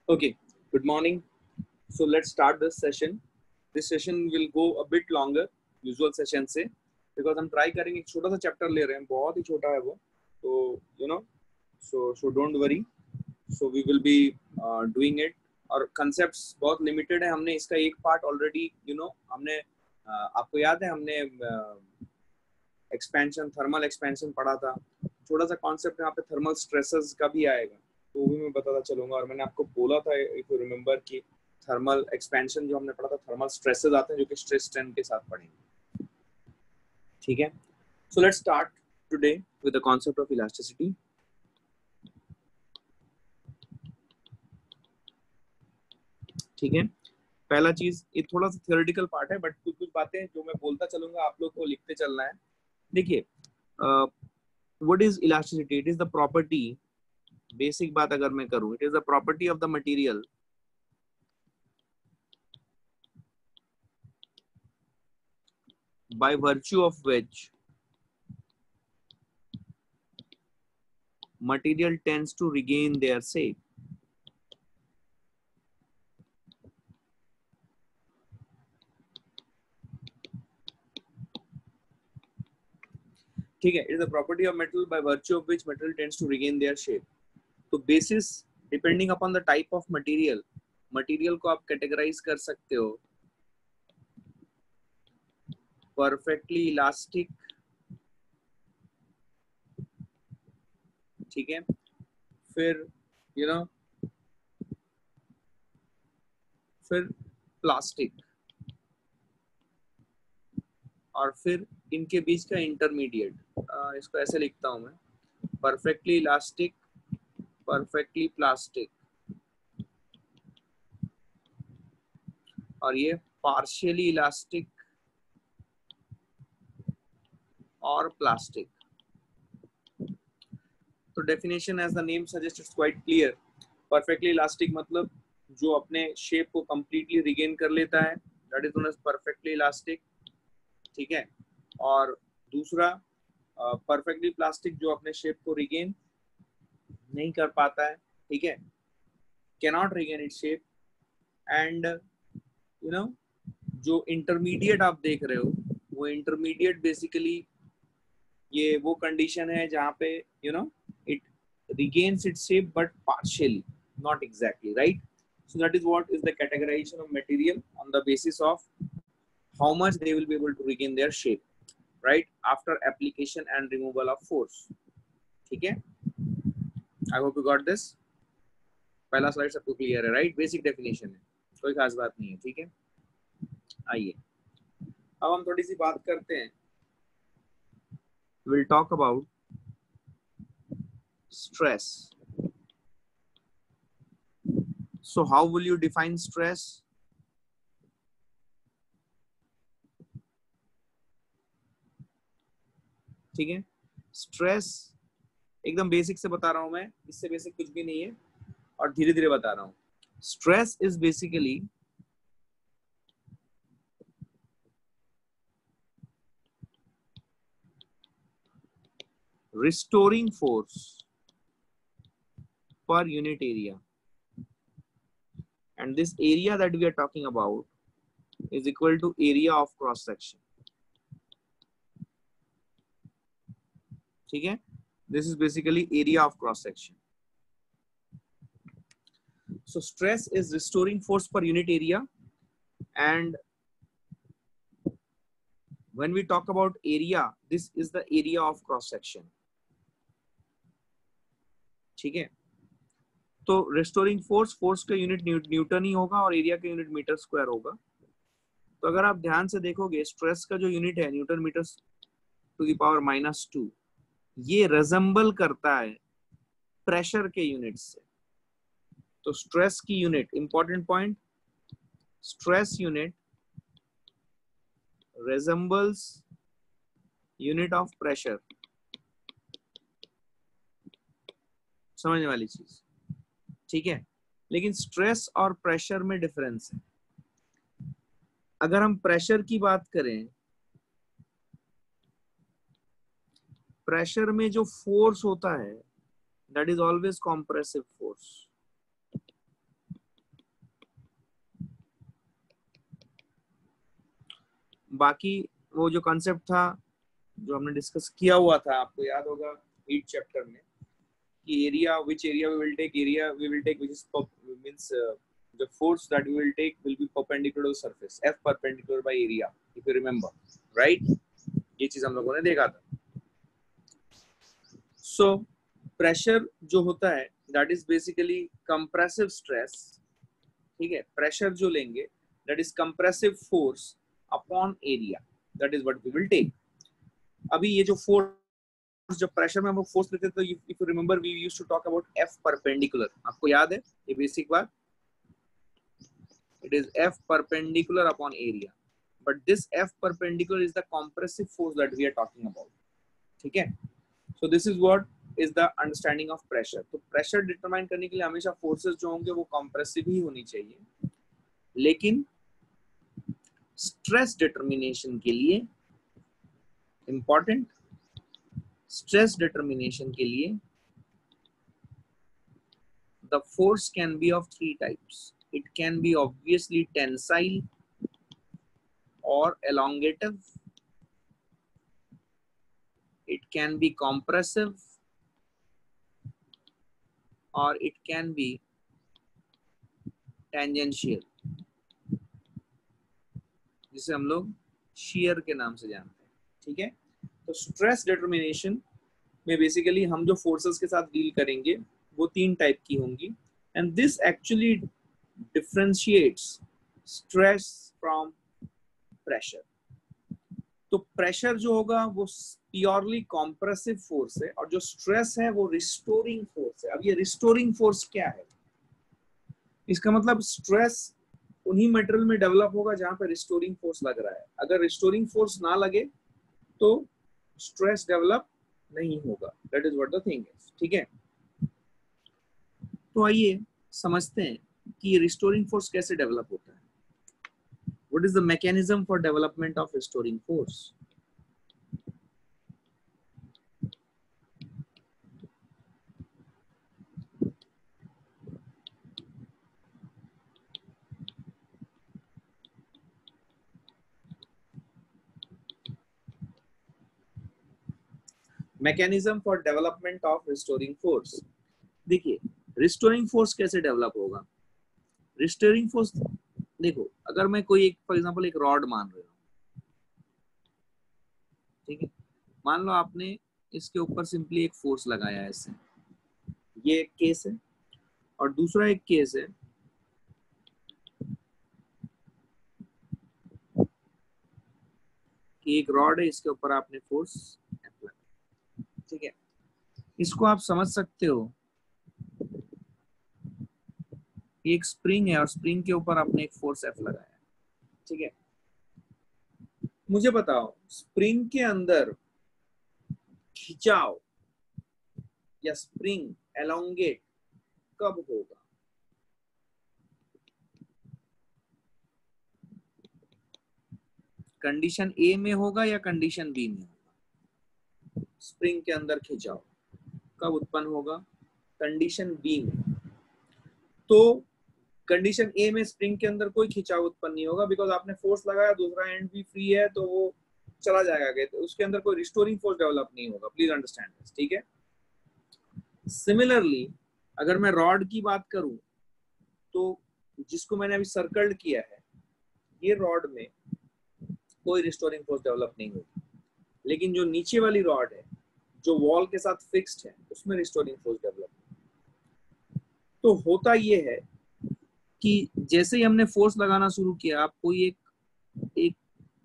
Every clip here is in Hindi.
Okay, good morning. So let's start this session. This session will go a bit longer usual session से because हम try करेंगे एक छोटा सा chapter ले रहे हैं, बहुत ही छोटा है वो, तो so don't worry. So we will be doing it. और concepts बहुत limited है. हमने इसका एक part already हमने आपको याद है हमने expansion thermal expansion पढ़ा था. छोटा सा concept यहाँ पे thermal stresses का भी आएगा, तो वो भी मैं बताता चलूंगा. और मैंने आपको बोला था if you remember कि थर्मल एक्सपेंशन जो हमने पढ़ा था, थर्मल स्ट्रेसेस आते हैं जो कि स्ट्रेस स्ट्रेन के साथ पढ़ेंगे. ठीक है, so let's start today with the concept of elasticity. ठीक है, पहला चीज ये थोड़ा सा थियोरेटिकल पार्ट है, बट कुछ कुछ बातें जो मैं बोलता चलूंगा आप लोग को लिखते चलना है. देखिए, what is elasticity? It is the property, basic बात अगर मैं करूं, it is the property of the material by virtue of which material tends to regain their shape. ठीक है, it is the property of metal by virtue of which material tends to regain their shape. तो basis depending upon the type of material, material को आप categorize कर सकते हो perfectly elastic, ठीक है, फिर फिर प्लास्टिक, और फिर इनके बीच का इंटरमीडिएट. इसको ऐसे लिखता हूं मैं, परफेक्टली इलास्टिक, परफेक्टली प्लास्टिक, और ये पार्शियली इलास्टिक और प्लास्टिक. तो definition as the name suggest it's quite clear. Perfectly elastic मतलब जो अपने शेप को कंप्लीटली रिगेन कर लेता है, that is known as perfectly elastic. ठीक है, और दूसरा परफेक्टली प्लास्टिक जो अपने शेप को रिगेन नहीं कर पाता है. ठीक है, cannot regain its shape. And जो इंटरमीडिएट आप देख रहे हो, वो इंटरमीडिएट बेसिकली ये वो कंडीशन है जहाँ पे it regains its shape but partially, not exactly, right? So that is what is the categorization of material on the basis of how much they will be able to regain their shape, right, after application and removal of force. ठीक है, I hope you got this. पहला स्लाइड सबको क्लियर है, राइट? बेसिक डेफिनेशन है, कोई खास बात नहीं है. ठीक है, आइए अब हम थोड़ी सी बात करते हैं. We'll talk about stress. So how will you define stress? ठीक है, स्ट्रेस एकदम बेसिक से बता रहा हूं मैं, इससे बेसिक कुछ भी नहीं है, और धीरे धीरे बता रहा हूं. Stress is basically restoring force per unit area, and this area that we are talking about is equal to area of cross section. ठीक है, this is basically area of cross section. So stress is restoring force per unit area, and when we talk about area, this is the area of cross section. ठीक है, तो रिस्टोरिंग फोर्स का यूनिट न्यूटन ही होगा और एरिया का यूनिट मीटर स्क्वायर होगा. तो अगर आप ध्यान से देखोगे, स्ट्रेस का जो यूनिट है newton metre to the power -2, ये रिजेंबल करता है प्रेशर के यूनिट से. तो स्ट्रेस की unit, important point, stress unit resembles unit of pressure. समझने वाली चीज. ठीक है, लेकिन स्ट्रेस और प्रेशर में डिफरेंस है. अगर हम प्रेशर की बात करें, प्रेशर में जो फोर्स होता है that is always compressive force. बाकी वो जो कॉन्सेप्ट था जो हमने डिस्कस किया हुआ था, आपको याद होगा हीट चैप्टर में, कि area which area we will take which is means the force that we will take will be perpendicular to surface, F perpendicular by area, if you remember, right? ये चीज हम लोगों ने देखा था. So pressure जो होता है that is basically compressive stress, ठीक है? pressure जो लेंगे that is compressive force upon area, that is what we will take. अभी ये जो force, जब प्रेशर में हम लोग फोर्स लेते थे, तो if you remember we used to talk about F perpendicular. आपको याद है ये बेसिक बात? It is F perpendicular upon area, but this F perpendicular is the compressive force that we are talking about. ठीक है? So this is what is the understanding of pressure. तो pressure determine करने के लिए हमेशा forces जो होंगे वो compressive ही होनी चाहिए, लेकिन stress determination के लिए important, stress determination के लिए the force can be of three types. It can be obviously tensile or elongative. It can be compressive or it can be tangential, जिसे हम लोग shear के नाम से जानते हैं. ठीक है? तो stress determination में बेसिकली हम जो forces के साथ डील करेंगे वो तीन टाइप की होंगी, and this actually differentiates stress from pressure. तो प्रेशर जो होगा वो प्योरली कॉम्प्रेसिव फोर्स है, और जो स्ट्रेस है वो रिस्टोरिंग फोर्स है. अब ये रिस्टोरिंग फोर्स क्या है? इसका मतलब स्ट्रेस उन्हीं मटेरियल में डेवलप होगा जहां पे रिस्टोरिंग फोर्स लग रहा है. अगर रिस्टोरिंग फोर्स ना लगे तो स्ट्रेस डेवलप नहीं होगा. That is what the thing is. ठीक है? तो आइए समझते हैं कि रिस्टोरिंग फोर्स कैसे डेवलप होता है. What is the mechanism for development of restoring force? Mechanism for development of restoring force. देखिए रिस्टोरिंग फोर्स कैसे डेवलप होगा. रिस्टोरिंग फोर्स देखो, अगर मैं कोई एक फॉर एग्जांपल एक रॉड मान रहा हूँ, ठीक है, मान लो आपने इसके ऊपर सिंपली एक फोर्स लगाया है ऐसे, ये एक केस है. और दूसरा एक केस है कि एक रॉड है, इसके ऊपर आपने फोर्स अप्लाई. ठीक है? इसको आप समझ सकते हो एक स्प्रिंग है और स्प्रिंग के ऊपर आपने एक फोर्स एफ लगाया. ठीक है? मुझे बताओ स्प्रिंग के अंदर खिंचाव या स्प्रिंग एलोंगेट कब होगा? कंडीशन ए में होगा या कंडीशन बी में होगा? स्प्रिंग के अंदर खिंचाव कब उत्पन्न होगा? कंडीशन बी में. तो कंडीशन ए में स्प्रिंग के अंदर कोई खिंचाव उत्पन्न नहीं होगा, बिकॉज आपने फोर्स लगाया, दूसरा एंड भी फ्री है, तो वो चला जाएगा, तो उसके अंदर कोई रिस्टोरिंग फोर्स डेवलप नहीं होगा. Please understand this. ठीक है? सिमिलरली अगर मैं रॉड की बात करूं तो जिसको मैंने अभी सर्कल्ड किया है, ये रॉड में कोई रिस्टोरिंग फोर्स डेवलप नहीं होगी, लेकिन जो नीचे वाली रॉड है जो वॉल के साथ फिक्स्ड है उसमें रिस्टोरिंग फोर्स डेवलप. तो होता ये है कि जैसे ही हमने फोर्स लगाना शुरू किया, आप कोई एक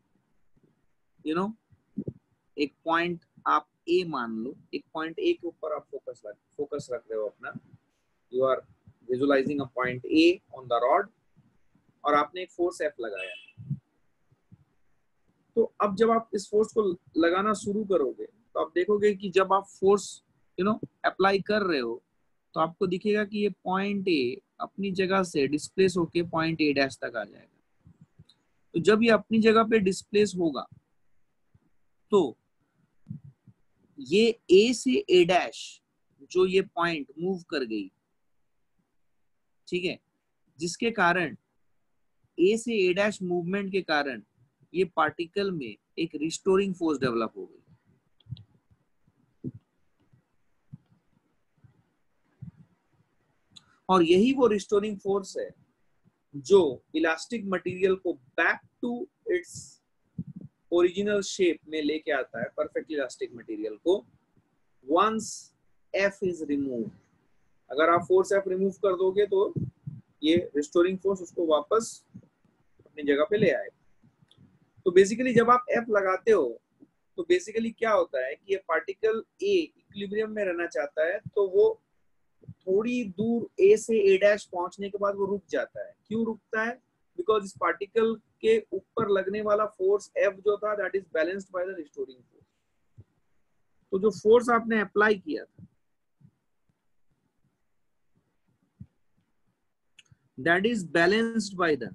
एक पॉइंट आप ए मान लो, एक पॉइंट ए के ऊपर आप फोकस रख रहे हो अपना. You are visualising a point A on the rod, और आपने एक फोर्स एफ लगाया. तो अब जब आप इस फोर्स को लगाना शुरू करोगे तो आप देखोगे कि जब आप फोर्स अप्लाई कर रहे हो तो आपको दिखेगा कि ये पॉइंट ए अपनी जगह से डिस्प्लेस होके पॉइंट ए डैश तक आ जाएगा. तो जब ये अपनी जगह पे डिस्प्लेस होगा तो ये ए से ए डैश जो ये पॉइंट मूव कर गई, ठीक है, जिसके कारण ए से ए डैश मूवमेंट के कारण ये पार्टिकल में एक रिस्टोरिंग फोर्स डेवलप हो गई। और यही वो रिस्टोरिंग फोर्स है जो इलास्टिक मटेरियल को back to its original shape में लेके आता है, परफेक्ट इलास्टिक मटेरियल को, वंस F इज रिमूव। अगर आप फोर्स F रिमूव कर दोगे तो ये रिस्टोरिंग फोर्स उसको वापस अपनी जगह पे ले आएगा। तो बेसिकली जब आप F लगाते हो तो बेसिकली क्या होता है कि ये पार्टिकल A इक्विलिब्रियम में रहना चाहता है, तो वो थोड़ी दूर A से A' पहुंचने के बाद वो रुक जाता है। क्यों रुकता है? बिकॉज इस पार्टिकल के ऊपर लगने वाला फोर्स F जो था that is balanced by the restoring force. तो जो फोर्स आपने अप्लाई किया था that is balanced by the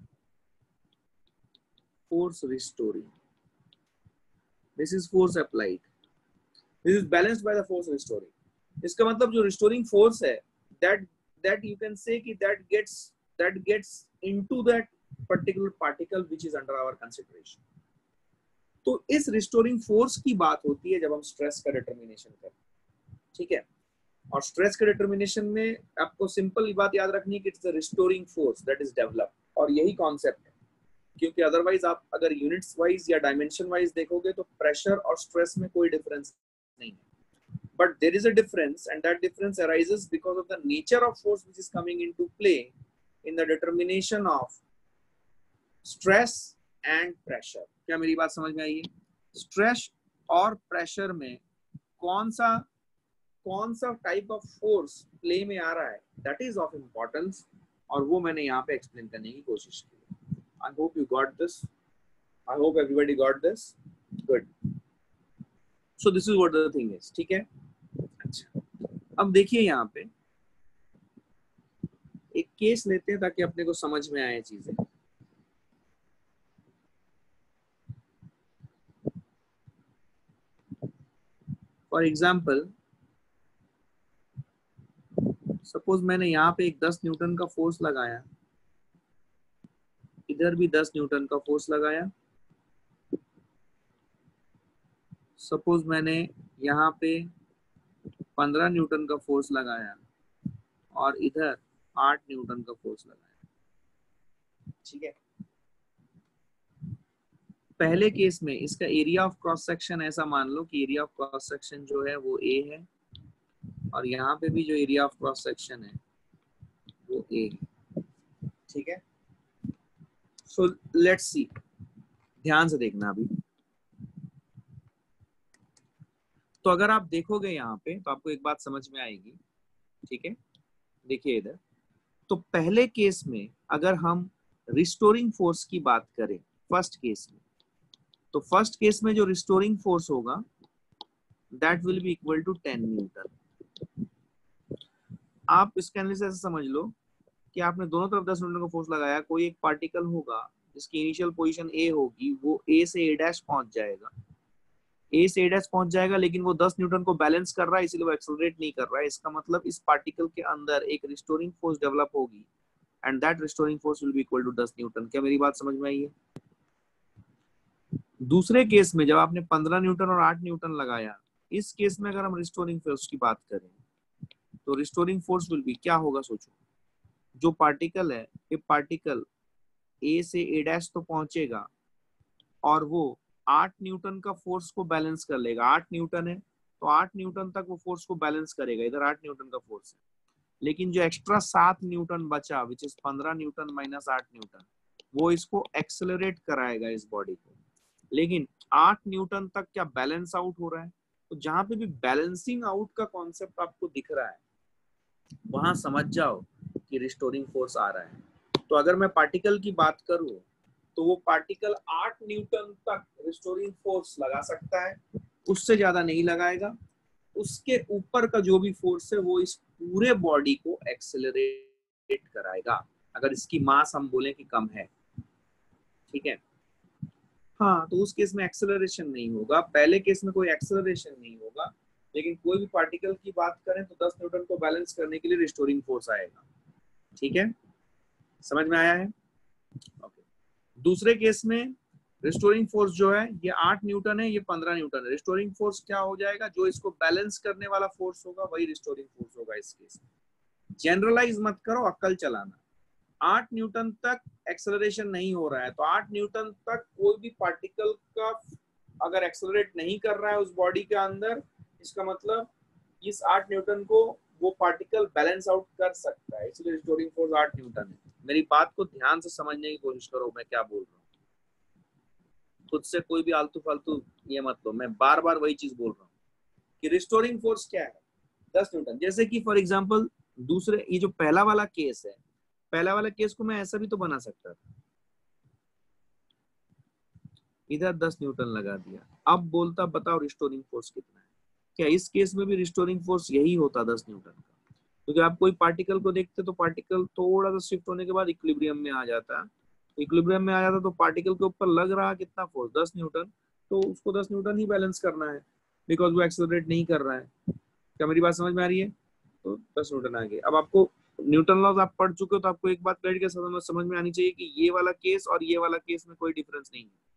force restoring. This is force applied, this is balanced by the force restoring. इसका मतलब जो रिस्टोरिंग फोर्स है that you can say कि that gets into that particular particle which is under our consideration। तो इस रिस्टोरिंग फोर्स की बात होती है जब हम स्ट्रेस का डिटर्मिनेशन करते हैं, ठीक है। और स्ट्रेस के डिटर्मिनेशन में आपको सिंपल बात याद रखनी है कि it's the restoring force that is develop, और यही कॉन्सेप्ट है। क्योंकि अदरवाइज आप अगर यूनिट्स वाइज या डायमेंशन वाइज देखोगे तो प्रेशर और स्ट्रेस में कोई डिफरेंस नहीं है। But there is a difference, and that difference arises because of the nature of force which is coming into play in the determination of stress and pressure। क्या मेरी बात समझ में आई है? स्ट्रेस और प्रेशर में कौन सा टाइप ऑफ फोर्स प्ले में आ रहा है, दैट इज ऑफ इम्पोर्टेंस, और वो मैंने यहाँ पे एक्सप्लेन करने की कोशिश की। I hope you got this, I hope everybody got this, good. So this is what the thing is, ठीक है। अच्छा, अब देखिए यहाँ पे एक केस लेते हैं ताकि अपने को समझ में आए चीजें। फॉर एग्जाम्पल, सपोज मैंने यहाँ पे एक 10 न्यूटन का फोर्स लगाया, इधर भी 10 न्यूटन का फोर्स लगाया। सपोज मैंने यहाँ पे 15 न्यूटन का फोर्स लगाया और इधर 8 न्यूटन का फोर्स लगाया, ठीक है। पहले केस में इसका एरिया ऑफ क्रॉस सेक्शन ऐसा मान लो कि एरिया ऑफ क्रॉस सेक्शन जो है वो A है, और यहाँ पे भी जो एरिया ऑफ क्रॉस सेक्शन है वो A है, ठीक है। सो लेट्स सी, ध्यान से देखना अभी। तो अगर आप देखोगे यहाँ पे तो आपको एक बात समझ में आएगी, ठीक है। देखिए इधर, तो पहले केस में अगर हम रिस्टोरिंग फोर्स की बात करें फर्स्ट केस में, तो फर्स्ट केस में जो रिस्टोरिंग फोर्स होगा that will be equal to 10 newton. आप इसके एनालिसिस ऐसे समझ लो कि आपने दोनों तरफ 10 न्यूटन का फोर्स लगाया, कोई एक पार्टिकल होगा जिसकी इनिशियल पोजीशन A होगी, वो A से A' पहुंच जाएगा, A से A' पहुंच जाएगा, लेकिन वो 10 न्यूटन को बैलेंस कर रहा है, इसलिए वो एक्सेलरेट नहीं कर रहा है। इसका मतलब इस पार्टिकल के अंदर एक रिस्टोरिंग फोर्स डेवलप होगी, and that restoring force will be equal to 10 newton. क्या मेरी बात समझ में आई है? दूसरे केस में जब आपने 15 न्यूटन और 8 न्यूटन लगाया, इस केस में अगर हम रिस्टोरिंग फोर्स की बात करें तो रिस्टोरिंग फोर्स विल बी क्या होगा? सोचो, जो पार्टिकल है, ये पार्टिकल A से A' तो पहुंचेगा और वो 8 न्यूटन का फोर्स को बैलेंस कर लेगा। 8 न्यूटन है तो 8 न्यूटन तक वो फोर्स को बैलेंस करेगा, इधर 8 न्यूटन का फोर्स है। लेकिन जो एक्स्ट्रा 7 न्यूटन बचा, which is 15 newton minus 8 newton, वो इसको एक्सेलरेट कराएगा इस बॉडी को। लेकिन 8 न्यूटन तक क्या बैलेंस आउट हो रहा है? तो जहां पे भी बैलेंसिंग आउट का कॉन्सेप्ट आपको दिख रहा है, वहां समझ जाओ कि रिस्टोरिंग फोर्स आ रहा है। तो अगर मैं पार्टिकल की बात करूं तो वो पार्टिकल 8 न्यूटन तक रिस्टोरिंग फोर्स लगा सकता है, उससे ज्यादा नहीं लगाएगा। उसके ऊपर का जो भी फोर्स है वो इस पूरे बॉडी को एक्सेलरेट कराएगा, अगर इसकी मास हम बोले कि कम है, ठीक है। हाँ, तो उस केस में एक्सेलरेशन नहीं होगा, पहले केस में कोई एक्सेलरेशन नहीं होगा। लेकिन कोई भी पार्टिकल की बात करें तो 10 न्यूटन को बैलेंस करने के लिए रिस्टोरिंग फोर्स आएगा, ठीक है। समझ में आया है? ओके। दूसरे केस में रिस्टोरिंग फोर्स जो है ये 8 न्यूटन है, ये 15 न्यूटन है। रिस्टोरिंग फोर्स क्या हो जाएगा, जो इसको बैलेंस करने वाला फोर्स होगा वही रिस्टोरिंग फोर्स होगा इस केस में। जनरलाइज मत करो, अक्ल चलाना। 8 न्यूटन तक एक्सेलरेशन नहीं हो रहा है, तो 8 न्यूटन तक कोई भी पार्टिकल का अगर एक्सेलरेट नहीं कर रहा है उस बॉडी के अंदर, इसका मतलब इस 8 न्यूटन को वो पार्टिकल बैलेंस आउट कर सकता है, इसलिए रिस्टोरिंग फोर्स 8 न्यूटन है। मेरी बात को ध्यान से समझने की कोशिश करो मैं क्या बोल रहा हूँ, खुद से कोई भी आलतू फालतू ये मत लो। मैं बार बार वही चीज बोल रहा हूँ कि रिस्टोरिंग फोर्स क्या है, 10 न्यूटन। जैसे कि फॉर एग्जांपल दूसरे, ये जो पहला वाला केस है, पहला वाला केस को मैं ऐसा भी तो बना सकता था, इधर 10 न्यूटन लगा दिया, अब बोलता बताओ रिस्टोरिंग फोर्स कितना है। क्या इस केस में भी रिस्टोरिंग फोर्स यही होता 10 न्यूटन का? क्योंकि आप कोई पार्टिकल को देखते तो पार्टिकल थोड़ा सा शिफ्ट होने के बाद इक्विलिब्रियम में आ जाता, इक्विलिब्रियम में आ जाता तो पार्टिकल के ऊपर लग रहा कितना फोर्स, 10 न्यूटन, तो उसको 10 न्यूटन ही बैलेंस करना है, बिकॉज वो एक्सेलरेट नहीं कर रहा है। क्या मेरी बात समझ में आ रही है? तो 10 न्यूटन आ गए। अब आपको न्यूटन लॉज आप पढ़ चुके हो, तो आपको एक बात क्लियर के समझ में आनी चाहिए कि ये वाला केस और ये वाला केस में कोई डिफरेंस नहीं है।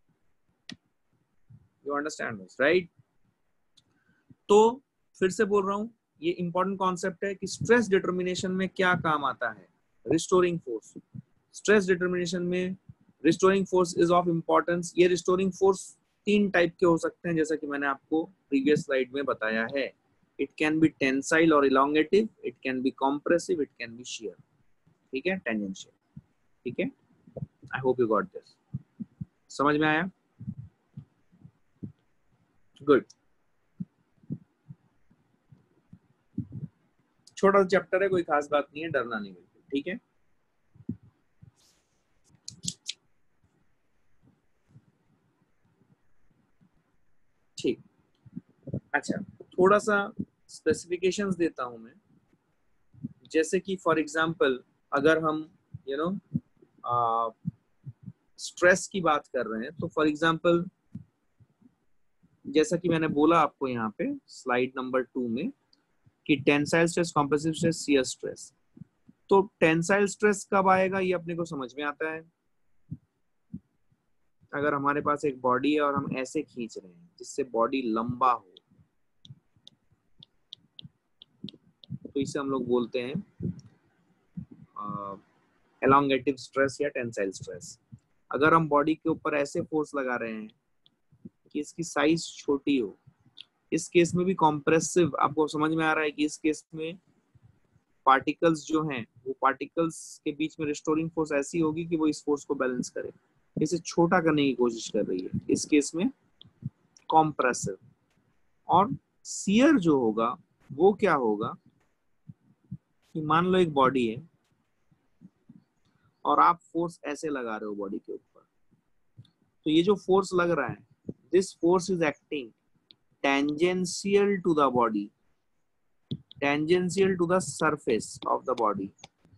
You understand this, right? तो फिर से बोल रहा हूँ, ये इंपॉर्टेंट कॉन्सेप्ट है कि स्ट्रेस डिटर्मिनेशन में क्या काम आता है रिस्टोरिंग फोर्स। स्ट्रेस डिटर्मिनेशन में restoring force is of importance. ये रिस्टोरिंग फोर्स 3 टाइप के हो सकते हैं, जैसा कि मैंने आपको प्रीवियस स्लाइड में बताया है। इट कैन बी टेंसाइल और elongative, it can be compressive, it can be shear, ठीक है, टेंजेंशियल, ठीक है। I hope you got this, समझ में आया? गुड। छोटा सा चैप्टर है, कोई खास बात नहीं है, डरना नहीं बिल्कुल, ठीक है। ठीक, अच्छा, थोड़ा सा स्पेसिफिकेशंस देता हूं मैं। जैसे कि फॉर एग्जांपल अगर हम यू नो स्ट्रेस की बात कर रहे हैं, तो फॉर एग्जांपल जैसा कि मैंने बोला आपको यहाँ पे स्लाइड नंबर 2 में कि tensile stress, compressive stress, shear stress. तो टेंसाइल स्ट्रेस कब आएगा ये अपने को समझ में आता है, अगर हमारे पास एक बॉडी है और हम ऐसे खींच रहे हैं जिससे बॉडी लंबा हो, तो इसे हम लोग बोलते हैं एलोंगेटिव स्ट्रेस या टेंसाइल स्ट्रेस। अगर हम बॉडी के ऊपर ऐसे फोर्स लगा रहे हैं कि इसकी साइज छोटी हो, इस केस में भी कॉम्प्रेसिव, आपको समझ में आ रहा है कि इस केस में पार्टिकल्स जो हैं वो पार्टिकल्स के बीच में रिस्टोरिंग फोर्स ऐसी होगी कि वो इस फोर्स को बैलेंस करे, इसे छोटा करने की कोशिश कर रही है, इस केस में कॉम्प्रेसिव। और शियर जो होगा वो क्या होगा कि मान लो एक बॉडी है और आप फोर्स ऐसे लगा रहे हो बॉडी के ऊपर, तो ये जो फोर्स लग रहा है, this force is acting tangential to the body, tangential to the surface of the body।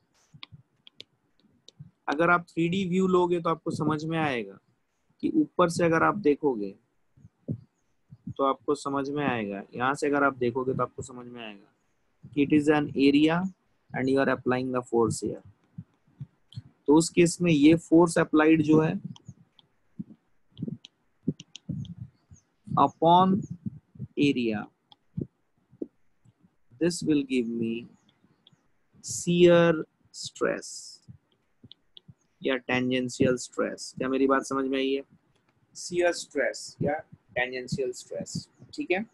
अगर आप 3D व्यू लोगे तो आपको समझ में आएगा कि ऊपर से अगर आप देखोगे तो आपको समझ में आएगा, यहाँ से अगर आप देखोगे तो आपको समझ में आएगा कि it is an area and you are applying the force here. तो उस केस में ये फोर्स अप्लाइड जो है upon area, this will give me shear stress या tangential stress। क्या मेरी बात समझ में आई है? shear stress या tangential stress, ठीक है,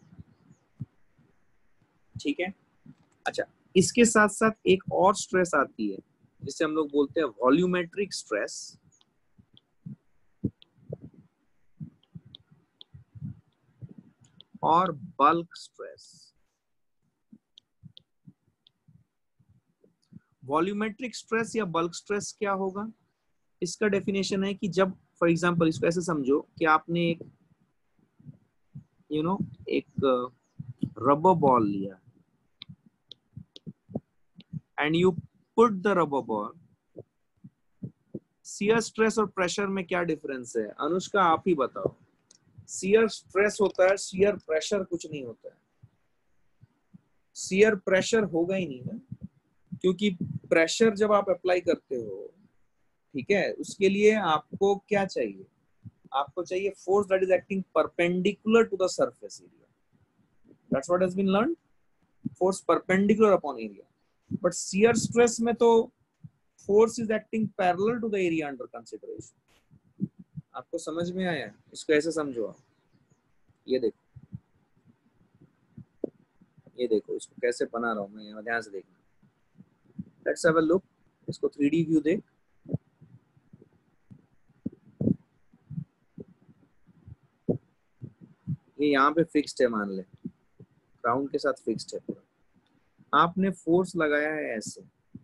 ठीक है। अच्छा, इसके साथ साथ एक और स्ट्रेस आती है जिसे हम लोग बोलते हैं वॉल्यूमेट्रिक स्ट्रेस और बल्क स्ट्रेस। वॉल्यूमेट्रिक स्ट्रेस या बल्क स्ट्रेस क्या होगा, इसका डेफिनेशन है कि जब फॉर एग्जांपल इसको ऐसे समझो कि आपने एक एक रबर बॉल लिया and you put the rubber ball, shear stress और प्रेशर में क्या डिफरेंस है? अनुष्का आप ही बताओ। शियर स्ट्रेस होता है, शियर प्रेशर कुछ नहीं होता है। शियर प्रेशर होगा ही नहीं ना, क्योंकि प्रेशर जब आप अप्लाई करते हो, ठीक है, उसके लिए आपको क्या चाहिए, आपको चाहिए force that is acting perpendicular to the surface area, that's what has been learn, force perpendicular upon area. But shear stress में तो force is acting parallel to the area under consideration. आपको समझ में आया? इसको ऐसे समझो आप, ये देखो, ये देखो इसको कैसे बना रहा हूं मैं, ध्यान से देखना। लेट्स हैव अ लुक, इसको 3D व्यू देख। ये यहाँ पे फिक्स्ड है, मान ले ग्राउंड के साथ फिक्स्ड है पूरा। आपने फोर्स लगाया है ऐसे,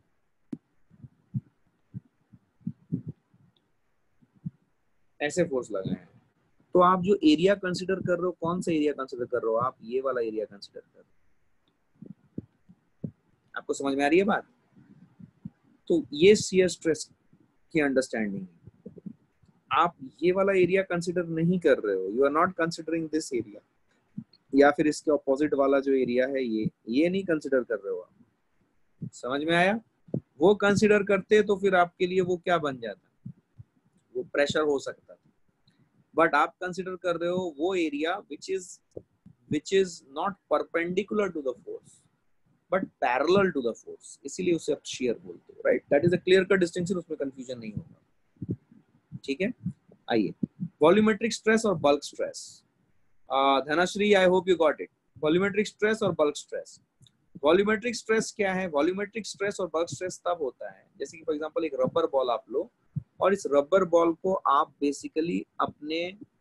ऐसे फोर्स लगाया है, तो आप जो एरिया कंसिडर कर रहे हो, कौन सा एरिया कंसिडर कर रहे हो आप? ये वाला एरिया कंसिडर कर रहे हो। आपको समझ में आ रही है बात? तो ये शियर स्ट्रेस की अंडरस्टैंडिंग है। आप ये वाला एरिया कंसिडर नहीं कर रहे हो, you are not considering this area, या फिर इसके ऑपोजिट वाला जो एरिया है ये नहीं कंसिडर कर रहे हो आप। समझ में आया? वो कंसिडर करते तो फिर आपके लिए वो क्या बन जाता, वो प्रेशर हो सकता। बट आप कंसिडर कर रहे हो वो area which is not perpendicular to the force but parallel to the force, इसीलिए उसे आप शियर बोलते हो, right? That is a clear cut distinction, उसमें कंफ्यूजन नहीं होगा। ठीक है, आइए, वॉल्यूमेट्रिक स्ट्रेस और bulk stress. Dhanashree, I hope you got it. Volumetric stress और बल्क स्ट्रेस। वॉल्यूमेट्रिक स्ट्रेस क्या है? वॉल्यूमेट्रिक स्ट्रेस और बल्क स्ट्रेस तब होता है जैसे कि फॉर एग्जांपल एक रबर बॉल आप लो, और इस रबर बॉल को आप बेसिकली अपने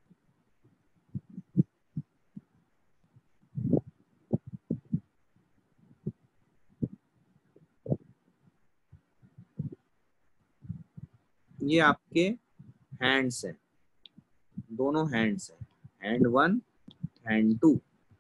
ये आपके हैंड्स हैं, दोनों हैंड्स हैं, हैंड 1 हैंड 2,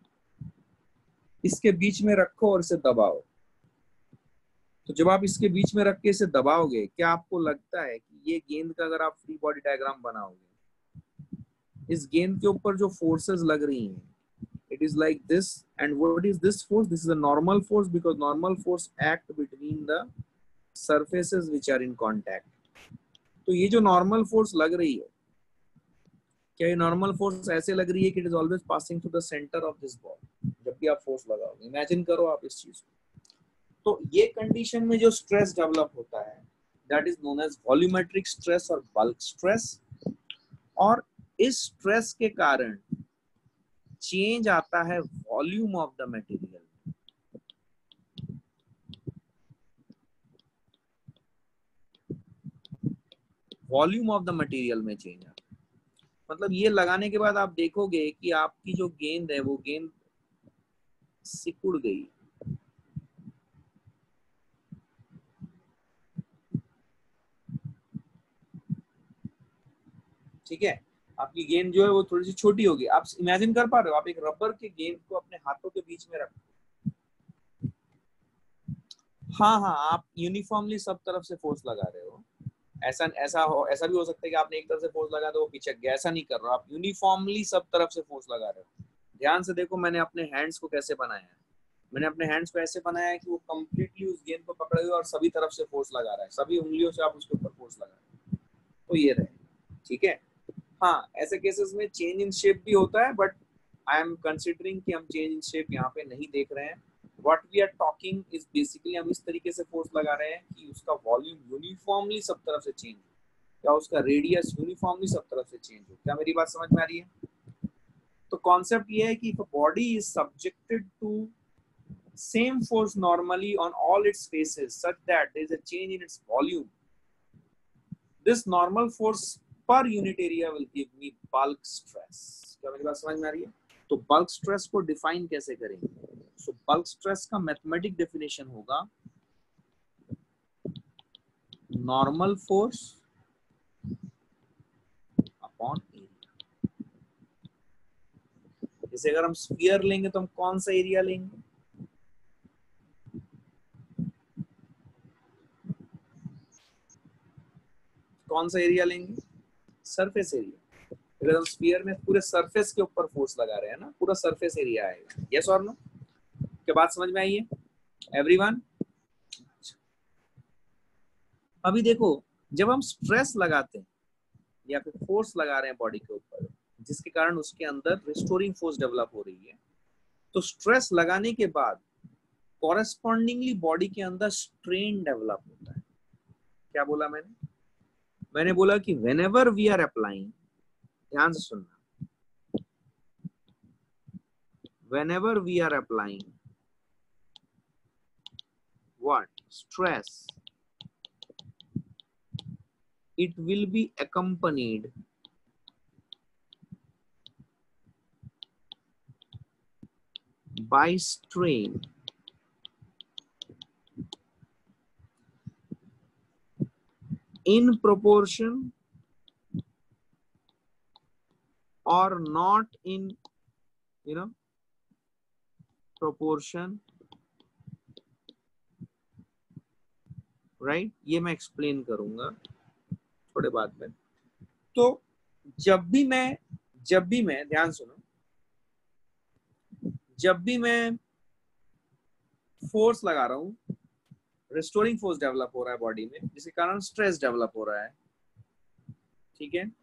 इसके बीच में रखो और इसे दबाओ। तो जब आप इसके बीच में रख के इसे दबाओगे, क्या आपको लगता है कि ये गेंद का अगर आप फ्री बॉडी डायग्राम बनाओगे, इस गेंद के ऊपर जो फोर्सेस लग रही हैं, it is like this, and what is this force? This is a normal force, because normal force act between the surfaces which are in contact. तो ये जो नॉर्मल फोर्स लग रही है, क्या ये नॉर्मल फोर्स ऐसे लग रही है कि it is always passing through the centre of this ball? जब भी आप फोर्स लगाओगे, इमेजिन करो आप इस चीज को, तो ये कंडीशन में जो स्ट्रेस डेवलप होता है that is known as volumetric stress और बल्क स्ट्रेस। और इस स्ट्रेस के कारण चेंज आता है volume of the material. Volume of the material में चेंज आता है, मतलब ये लगाने के बाद आप देखोगे कि आपकी जो गेंद है वो गेंद सिकुड़ गई। ठीक है, आपकी गेंद जो है वो थोड़ी सी छोटी होगी। आप इमेजिन कर पा रहे हो, आप एक रबर के गेंद को अपने हाथों के बीच में रखो, हाँ हाँ, आप यूनिफॉर्मली सब तरफ से फोर्स लगा रहे हो। ऐसा ऐसा भी हो सकता है कि आपने एक तरफ से फोर्स लगा तो वो पिछक गया, ऐसा नहीं कर रहे हो आप, यूनिफॉर्मली सब तरफ से फोर्स लगा रहे हो। ध्यान से देखो मैंने अपने हैंड्स को कैसे बनाया है। मैंने अपने हैंड्स को ऐसे बनाया है कि वो कंप्लीटली उस गेंद को पकड़े हुए और सभी तरफ से फोर्स लगा रहा है, सभी उंगलियों से आप उसके ऊपर फोर्स लगा रहे हो, तो ये रहे। ठीक है, हाँ, ऐसे केसेस में चेंज इन शेप भी होता है, बट आई एम कंसिडरिंग कि हम चेंज इन शेप यहाँ पे नहीं देख रहे हैं। What we are talking is basically हम इस तरीके से फोर्स लगा रहे हैं कि उसका वॉल्यूम यूनिफॉर्मली सब तरफ से चेंज हो, या उसका रेडियस यूनिफॉर्मली सब तरफ से चेंज हो। क्या मेरी बात समझ में आ रही है? तो कॉन्सेप्ट ये है कि if a body is subjected to same force normally on all its faces such that there is a change in its volume, this normal force per unit area will give me bulk stress. क्या मेरी बात समझ में आ रही है? तो बल्क स्ट्रेस को डिफाइन कैसे करेंगे? सो बल्क स्ट्रेस का मैथमेटिक डेफिनेशन होगा नॉर्मल फोर्स अपॉन एरिया। जैसे अगर हम स्फीयर लेंगे तो हम कौन सा एरिया लेंगे? कौन सा एरिया लेंगे? Surface area. अगर हम स्फीयर में पूरे सरफेस के ऊपर फोर्स लगा रहे हैं ना, पूरा सरफेस एरिया आएगा। यस और नो? क्या बात समझ में आई है एवरीवन? अभी देखो, जब हम स्ट्रेस लगाते हैं या फिर फोर्स लगा रहे हैं बॉडी के ऊपर, जिसके कारण उसके अंदर रिस्टोरिंग फोर्स डेवलप हो रही है, तो स्ट्रेस लगाने के बाद कॉरेस्पॉन्डिंगली बॉडी के अंदर स्ट्रेन डेवलप होता है। क्या बोला मैंने बोला कि व्हेनेवर वी आर अप्लाइंग, ध्यान से सुनना, whenever we are applying what stress, it will be accompanied by strain in proportion or not in, you know, proportion, right? ये मैं एक्सप्लेन करूंगा थोड़े बाद में। तो जब भी मैं ध्यान सुनो, जब भी मैं फोर्स लगा रहा हूं, रिस्टोरिंग फोर्स डेवलप हो रहा है बॉडी में, जिसके कारण स्ट्रेस डेवलप हो रहा है, ठीक है।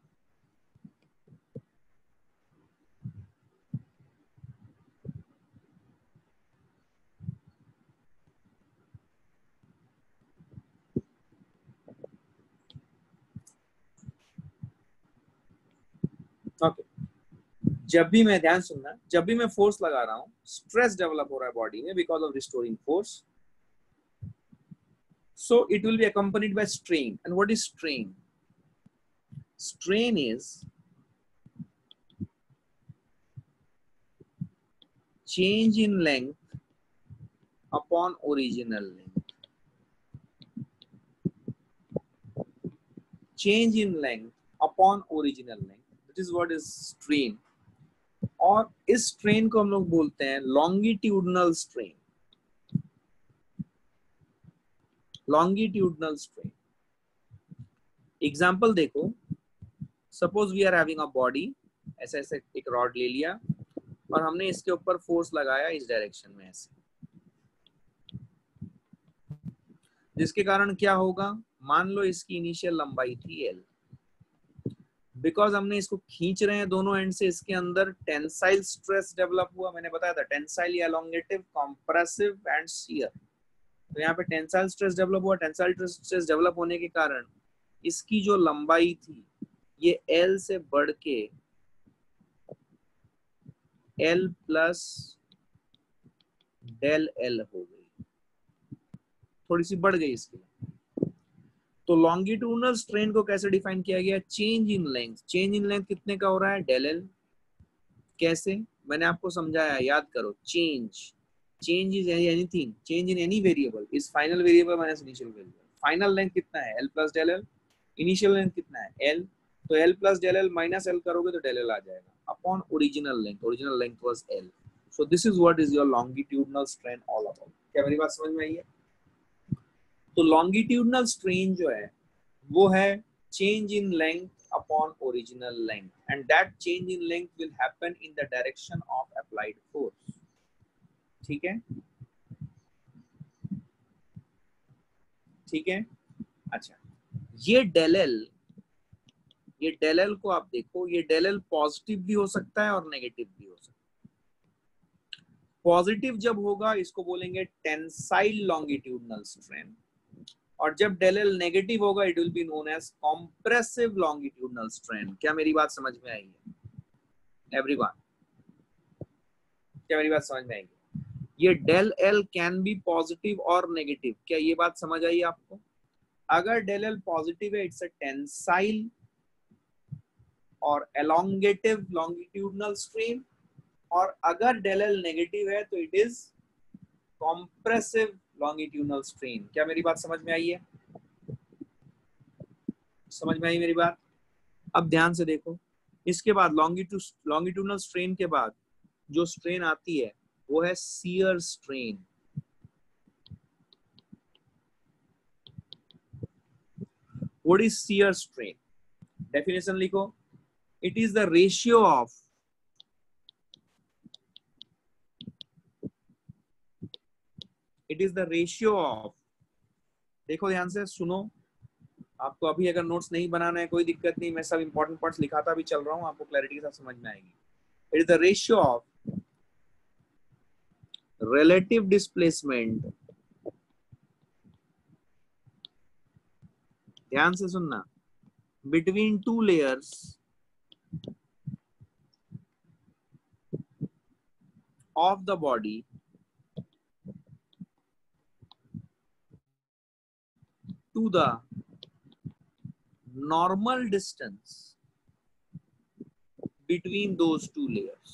ओके, जब भी मैं, ध्यान सुनना, जब भी मैं फोर्स लगा रहा हूं, स्ट्रेस डेवलप हो रहा है बॉडी में because of restoring force, so it will be accompanied by strain. And what is strain? Strain is change in length upon original length, change in length upon original length, that is what is strain। और इस स्ट्रेन को हम लोग बोलते हैं longitudinal strain, longitudinal strain. Example देखो, suppose we are having a body, ऐसे ऐसे एक रॉड ले लिया और हमने इसके ऊपर फोर्स लगाया इस डायरेक्शन में ऐसे, जिसके कारण क्या होगा, मान लो इसकी इनिशियल लंबाई थी L, बिकॉज हमने इसको खींच रहे हैं दोनों एंड से, इसके अंदर टेंसाइल स्ट्रेस डेवलप हुआ। मैंने बताया था tensile, elongative, compressive and shear. तो यहाँ पे टेंसाइल स्ट्रेस डेवलप हुआ। टेंसाइल स्ट्रेस डेवलप होने के कारण इसकी जो लंबाई थी ये L से बढ़ के L प्लस डेल L हो गई, थोड़ी सी बढ़ गई इसकी। तो लॉन्गिट्यूडनल स्ट्रेन को कैसे डिफाइन किया गया? Change in length. Change in length कितने का हो रहा है? Del L। कैसे? मैंने आपको समझाया, याद करो। Change is anything, change in any variable is final variable minus initial variable. Final length कितना है? L plus del L। Initial length कितना है? L। तो L plus del L minus L करोगे तो डेल L आ जाएगा upon original length. Original length was L। So this is what is your longitudinal strain all about. क्या मेरी बात समझ में आई है? तो लॉन्गिट्यूडनल स्ट्रेन जो है वो है change in length upon original length, and that change in length will happen in the direction of applied force। ठीक है, ठीक है। अच्छा, ये डेल एल को आप देखो, ये डेल एल पॉजिटिव भी हो सकता है और नेगेटिव भी हो सकता है। पॉजिटिव जब होगा इसको बोलेंगे टेंसाइल लॉन्गिट्यूडनल स्ट्रेन, और जब डेल एल नेगेटिव होगा it will be known as compressive longitudinal strain. क्या मेरी बात समझ में आई है एवरीवन? क्या मेरी बात समझ में आई है? ये del L can be positive और नेगेटिव। क्या ये बात समझ आई आपको? अगर डेल एल पॉजिटिव है इट्स अ टेंसाइल और एलोंगेटिव लॉन्गिट्यूडनल स्ट्रेन, और अगर डेल एल नेगेटिव है तो it is compressive longitudinal strain. क्या मेरी बात समझ में आई है? समझ में आई मेरी बात? अब ध्यान से देखो, इसके बाद लॉन्गिट्यूडनल स्ट्रेन के बाद जो स्ट्रेन आती है वो है shear strain. What is shear strain? Definition लिखो, it is the ratio of देखो ध्यान से सुनो, आपको अभी अगर नोट्स नहीं बनाना है कोई दिक्कत नहीं, मैं सब इंपॉर्टेंट पॉइंट्स लिखाता भी चल रहा हूँ, आपको क्लैरिटी के साथ समझ में आएगी। It is the ratio of relative displacement, ध्यान से सुनना, between two layers of the body to the normal distance between those two layers.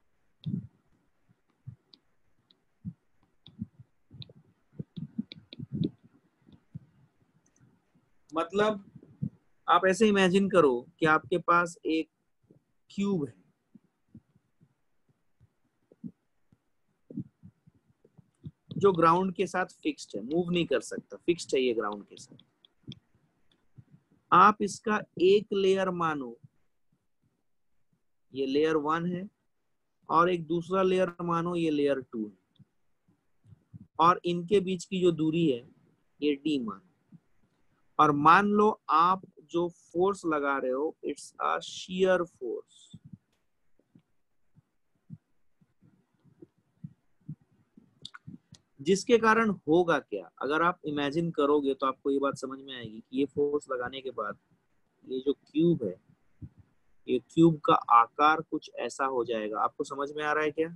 मतलब आप ऐसे इमेजिन करो कि आपके पास एक क्यूब है, जो ग्राउंड के साथ फिक्स्ड है, मूव नहीं कर सकता, फिक्स्ड है ये ग्राउंड के साथ। आप इसका एक लेयर मानो ये लेयर 1 है, और एक दूसरा लेयर मानो ये लेयर 2 है, और इनके बीच की जो दूरी है ये d मानो, और मान लो आप जो फोर्स लगा रहे हो इट्स अ शियर फोर्स। जिसके कारण होगा क्या, अगर आप इमेजिन करोगे तो आपको ये बात समझ में आएगी कि ये फोर्स लगाने के बाद ये जो क्यूब है, ये क्यूब का आकार कुछ ऐसा हो जाएगा। आपको समझ में आ रहा है क्या?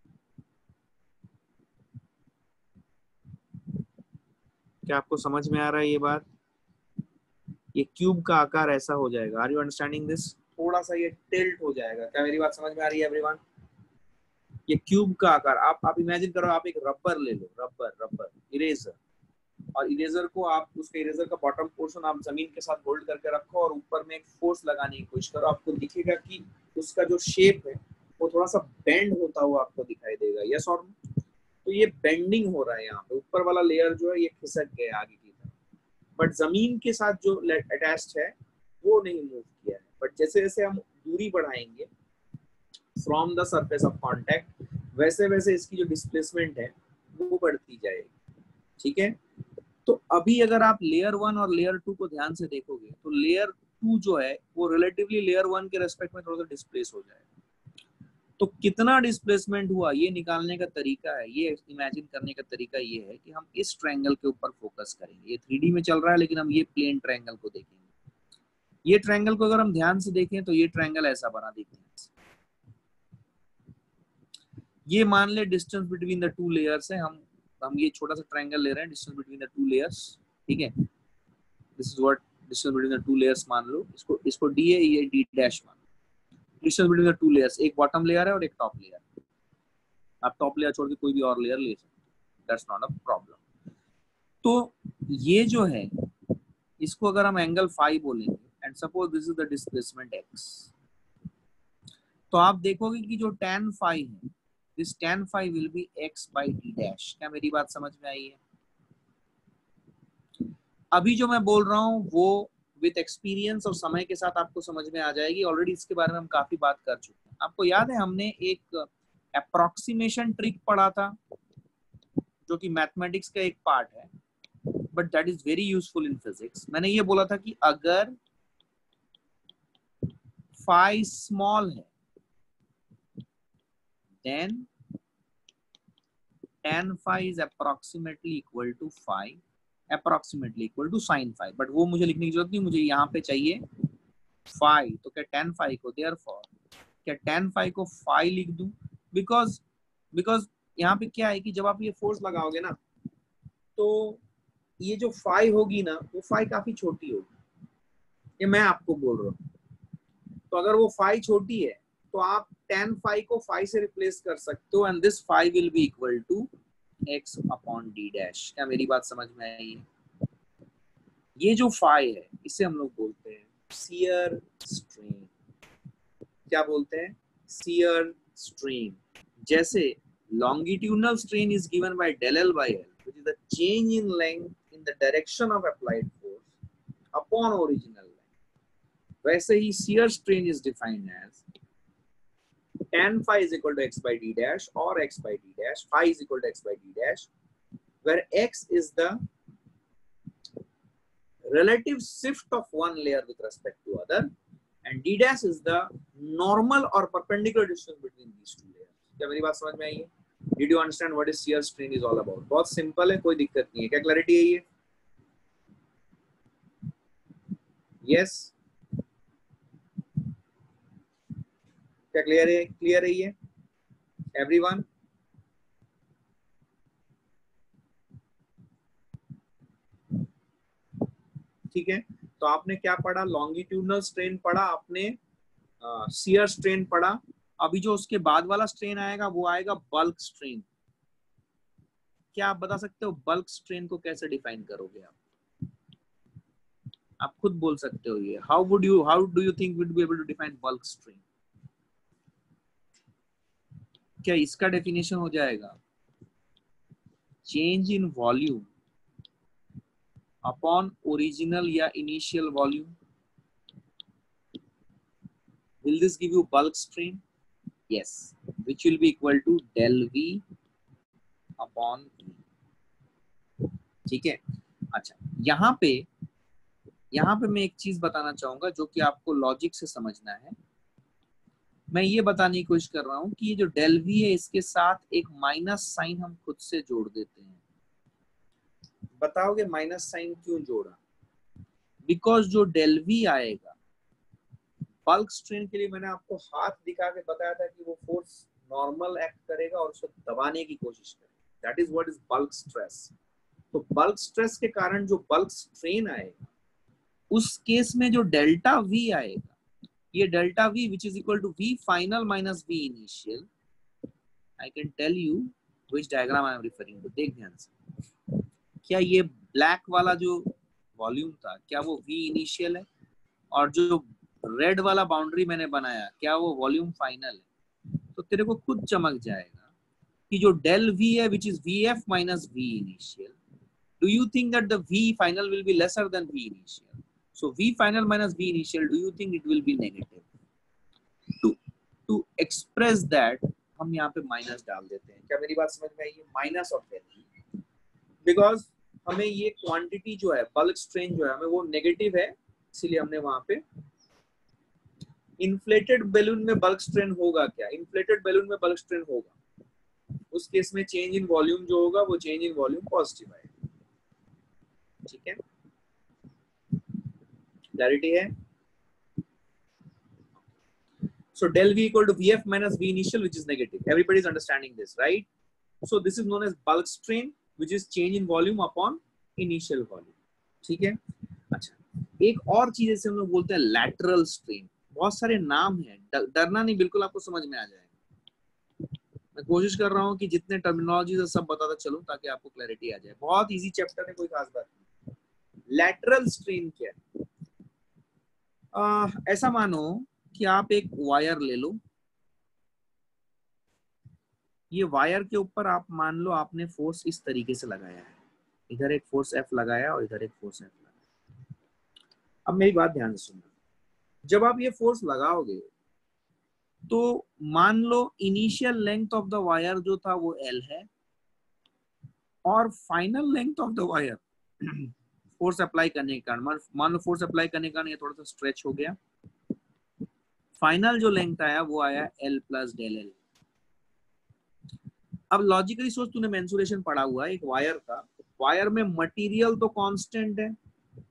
क्या आपको समझ में आ रहा है ये बात? ये क्यूब का आकार ऐसा हो जाएगा। Are you understanding this? थोड़ा सा ये टिल्ट हो जाएगा। क्या मेरी बात समझ में आ रही है एवरीवन? ये क्यूब का आकार आप इमेजिन करो, आप एक रबर ले लो, रबर इरेजर, और इरेजर को आप उसके इरेजर का बॉटम पोर्शन आप जमीन के साथ होल्ड करके रखो और ऊपर में एक फोर्स लगाने की कोशिश करो। आपको दिखेगा कि उसका जो शेप है वो थोड़ा सा बेंड होता हुआ आपको दिखाई देगा। यस और नो? तो ये बेंडिंग हो रहा है यहाँ पे, ऊपर वाला लेयर जो है ये खिसक गया आगे की तरफ, बट जमीन के साथ जो अटैच्ड है वो नहीं मूव किया है। बट जैसे जैसे हम दूरी बढ़ाएंगे from the surface of contact, वैसे वैसे इसकी जो डिस्प्लेसमेंट है वो बढ़ती जाएगी। ठीक है? तो अभी अगर आप लेयर 1 और लेयर 2 को ध्यान से देखोगे तो लेयर 2 जो है वो रिलेटिवली लेयर 1 के रेस्पेक्ट में थोड़ा सा डिस्प्लेस हो जाएगा। तो कितना डिस्प्लेसमेंट हुआ ये निकालने का तरीका है, ये इमेजिन करने का तरीका ये है कि हम इस ट्रायंगल के ऊपर फोकस करेंगे। ये 3D में चल रहा है लेकिन हम ये प्लेन ट्रायंगल को देखेंगे। ये ट्रायंगल को अगर हम ध्यान से देखें तो ये ट्रायंगल ऐसा बना देखते हैं। ये मान ले distance between the two layers है। हम ये छोटा सा ट्रायंगल ले रहे हैं, distance between the two layers. ठीक है, this is what distance between the two layers मान लो। इसको डी है, ये डी डैश मान लो। Distance between the two layers, एक बॉटम लेयर है और एक टॉप लेयर। आप टॉप लेयर छोड़ के कोई भी और लेयर ले सकते हैं, दैट्स नॉट अ प्रॉब्लम। तो ये जो है इसको अगर हम एंगल फाई बोलेंगे and suppose this is the displacement X, तो आप देखोगे कि जो tan फाई है, this tan phi will be x by d dash. क्या मेरी बात समझ में आई है? अभी जो मैं बोल रहा हूँ वो विद एक्सपीरियंस और समय के साथ आपको समझ में आ जाएगी। ऑलरेडी इसके बारे में हम काफी बात कर चुके हैं। आपको याद है हमने एक अप्रोक्सीमेशन ट्रिक पढ़ा था जो कि मैथमेटिक्स का एक पार्ट है, but that is very useful in physics. मैंने ये बोला था कि अगर फाई स्मॉल है then tan phi is approximately equal to phi, approximately equal to sin phi। But वो मुझे लिखने की जरूरत नहीं, मुझे यहाँ पे चाहिए phi। तो क्या tan phi को therefore क्या tan phi को phi लिख दूं? बिकॉज यहाँ पे क्या है कि जब आप ये फोर्स लगाओगे ना तो ये जो phi होगी ना वो phi काफी छोटी होगी। ये मैं आपको बोल रहा हूँ। तो अगर वो phi छोटी है तो आप tan phi को phi से रिप्लेस कर सकते हो and this phi will be equal to x upon d dash. क्या मेरी बात समझ में आई है? ये जो phi है इसे हम लोग बोलते हैं शियर स्ट्रेन। क्या बोलते हैं? Shear strain. जैसे longitudinal strain is given by del L by L, which is the change in length in the direction of applied force upon original length. वैसे ही shear strain is defined as tan phi is equal to x by d dash or x by d dash, phi is equal to x by d dash, where x is the relative shift of one layer with respect to other, and d dash is the normal or perpendicular distance between these two layers. क्या मेरी बात समझ में आई है? Did you understand what is shear strain is all about? बहुत सिंपल है, कोई दिक्कत नहीं है. क्या क्लैरिटी है ये? Yes. क्या क्लियर है? क्लियर है ये? Everyone? ठीक है, तो आपने क्या पढ़ा? लॉन्गिट्यूडनल स्ट्रेन पढ़ा आपने, शियर स्ट्रेन पढ़ा. अभी जो उसके बाद वाला स्ट्रेन आएगा वो आएगा बल्क स्ट्रेन. क्या आप बता सकते हो बल्क स्ट्रेन को कैसे डिफाइन करोगे? आप खुद बोल सकते हो ये. How do you think would be able to define bulk strain? क्या इसका डेफिनेशन हो जाएगा change in volume upon original या initial volume. Will this give you bulk strain? Yes, which will be equal to del V upon E. ठीक है. अच्छा, यहाँ पे मैं एक चीज बताना चाहूंगा जो कि आपको लॉजिक से समझना है. मैं ये बताने की कोशिश कर रहा हूँ कि ये जो डेल वी है इसके साथ एक माइनस साइन हम खुद से जोड़ देते हैं. बताओगे माइनस साइन क्यों जोड़ा? बिकॉज जो डेल वी आएगा बल्क स्ट्रेन के लिए, मैंने आपको हाथ दिखा के बताया था कि वो फोर्स नॉर्मल एक्ट करेगा और उसको दबाने की कोशिश करेगा. That is what is bulk stress. तो बल्क स्ट्रेस के कारण जो बल्क स्ट्रेन आएगा उस केस में जो डेल्टा वी आएगा, ये delta V which is equal to V final minus V initial. I can tell you which diagram I am referring to. देख ध्यान से. क्या ये ब्लैक वाला जो वॉल्यूम था क्या वो वी इनिशियल है? और जो रेड वाला बाउंड्री मैंने बनाया क्या वो वॉल्यूम फाइनल है? तो तेरे को खुद चमक जाएगा कि जो डेल वी है which is V F minus V initial, do you think that the V final will be lesser than V initial? So V final minus V initial, do you think it will be negative? To express that हम यहाँ पे माइनस डाल देते हैं. क्या मेरी बात समझ में आई? Minus of del V, because हमें ये क्वांटिटी जो है बल्क स्ट्रेन जो है हमें वो नेगेटिव है, इसीलिए हमने वहां पे. इन्फ्लेटेड बैलून में बल्क स्ट्रेन होगा क्या? इन्फ्लेटेड बैलून में बल्क स्ट्रेन होगा. उस केस में चेंज इन वॉल्यूम जो होगा वो चेंज इन वॉल्यूम पॉजिटिव आएगा. ठीक है, क्लैरिटी है? So del V equal to Vf minus V initial, which is negative. Everybody is understanding this, right? So this is known as bulk strain, which is change in volume upon initial volume. ठीक है. अच्छा, एक और चीज जैसे हम लोग बोलते हैं lateral strain. बहुत सारे नाम हैं, डरना नहीं, बिल्कुल आपको समझ में आ जाएगा. मैं कोशिश कर रहा हूँ कि जितने टर्मिनोलॉजी है सब बताता चलूं ताकि आपको क्लैरिटी आ जाए. बहुत इजी चैप्टर है, कोई खास बात नहीं. लैटरल स्ट्रेन क्या है? ऐसा मानो कि आप एक वायर ले लो. ये वायर के ऊपर आप मान लो आपने फोर्स इस तरीके से लगाया है. इधर एक फोर्स F लगाया और इधर एक फोर्स F लगाया. अब मेरी बात ध्यान से सुनना. जब आप ये फोर्स लगाओगे तो मान लो initial length of the wire जो था वो L है और final length of the wire force apply करने के कारण, मान लो फोर्स अप्लाई करने के कारण ये थोड़ा सा स्ट्रेच हो गया. फाइनल जो लेंथ आया वो आया L प्लस डेल एल. अब लॉजिकली सोच, तूने मेंसुरेशन पढ़ा हुआ है एक वायर का. वायर में मटेरियल तो कांस्टेंट है,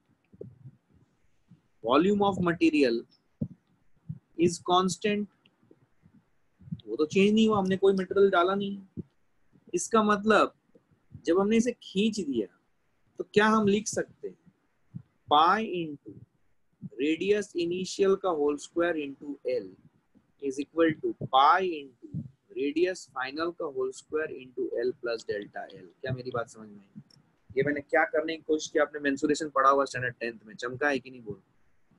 volume of material is constant, वो तो चेंज नहीं हुआ, हमने कोई मटेरियल डाला नहीं. इसका मतलब जब हमने इसे खींच दिया तो क्या हम लिख सकते हैं पाई इंटू रेडियस इनिशियल का whole square into L is equal to pi into radius final का whole square into L plus delta L. क्या मेरी बात समझ में आई? ये मैंने क्या करने की कोशिश की, आपने मेंसुरेशन पढ़ा हुआ स्टैंडर्ड 10th में, चमका है कि नहीं बोल?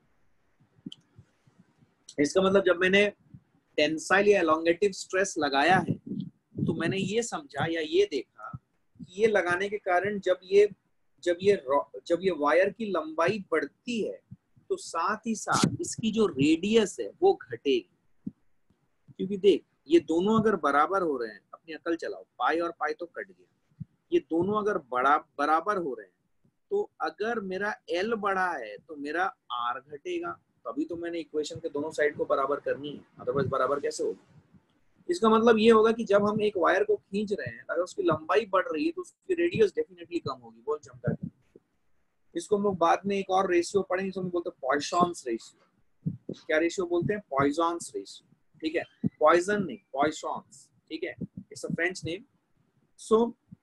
इसका मतलब जब मैंने टेंसाइल या एलोंगेटिव स्ट्रेस लगाया है तो मैंने ये समझा या ये देखा कि ये लगाने के कारण जब ये वायर की लंबाई बढ़ती है तो साथ ही साथ इसकी जो रेडियस है वो घटेगी. क्योंकि देख, ये दोनों अगर बराबर हो रहे हैं, अपनी अकल चलाओ, पाई और पाई तो कट गया, ये दोनों अगर बराबर हो रहे हैं तो अगर मेरा L बड़ा है तो मेरा R घटेगा, तभी तो मैंने इक्वेशन के दोनों साइड को बराबर करनी है, अदरवाइज बराबर कैसे होगा। इसका मतलब ये होगा कि जब हम एक वायर को खींच रहे हैं, अगर उसकी लंबाई बढ़ रही है तो उसकी रेडियस डेफिनेटली कम होगी। बोल चमका के। इसको हम लोग बाद में एक और रेशियो पढ़ेंगे, इसको हम बोलते हैं पॉइसॉन्स रेशियो। क्या रेशियो बोलते हैं? पॉइसॉन्स रेशियो, ठीक है। पॉइजन नहीं, पॉइसॉन्स, ठीक है। It's a French name. So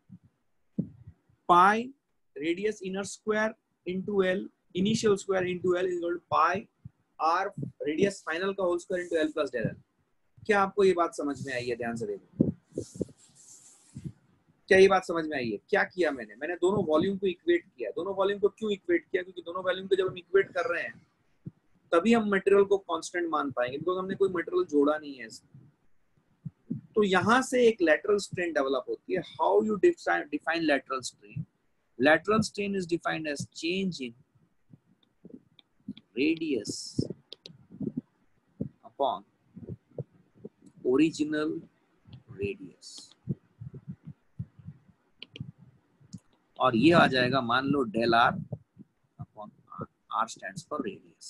pi radius inner square into L, initial square into L is equal to pi R radius final का whole square into L plus del L. क्या आपको ये बात समझ में आई है? ध्यान से देखो, क्या ये बात समझ में आई है? क्या किया मैंने दोनों वॉल्यूम को इक्वेट किया। दोनों वॉल्यूम को क्यों इक्वेट किया? क्योंकि दोनों वॉल्यूम को जब हम इक्वेट कर रहे हैं तभी हम मटेरियल को कांस्टेंट मान पाएंगे, बिकॉज हमने कोई मटेरियल जोड़ा नहीं है इसमें। तो यहां से एक लैटरल स्ट्रेन डेवलप होती है। How you define lateral strain? Lateral strain is defined as change in radius upon original radius, और ये आ जाएगा मान लो del R upon R. R stands for radius.